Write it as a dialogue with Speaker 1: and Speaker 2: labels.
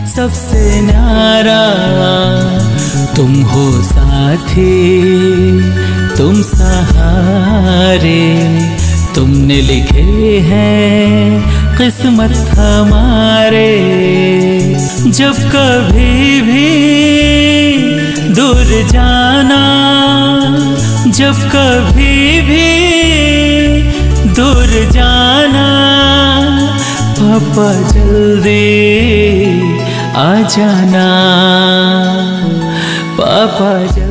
Speaker 1: सबसे न्यारा तुम हो साथी, तुम सहारे, तुमने लिखे हैं किस्मत हमारे। जब कभी भी दूर जाना, जब कभी भी दूर जाना, पापा जल्दी आ जाना, पापा जल्दी